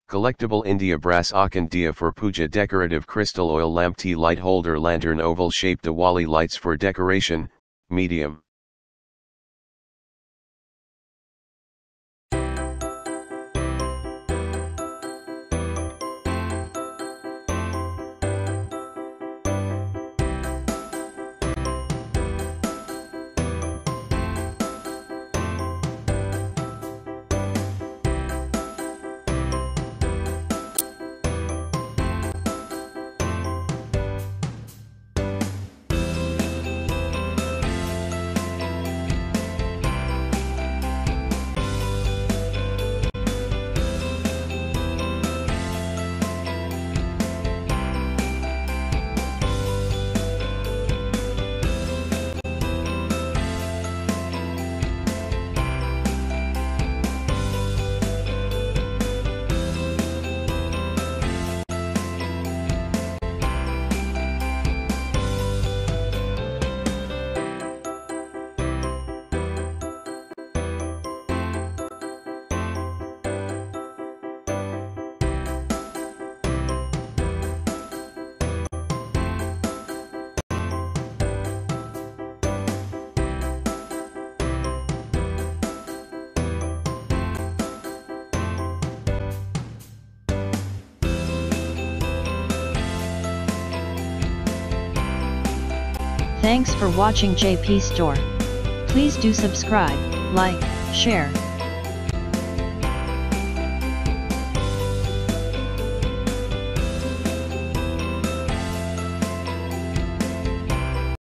Collectible India Brass Akhand Diya for Puja Decorative Crystal Oil Lamp Tea Light Holder Lantern Oval Shaped Diwali Lights for Decoration, Medium. Thanks for watching JP Store. Please do subscribe, like, share,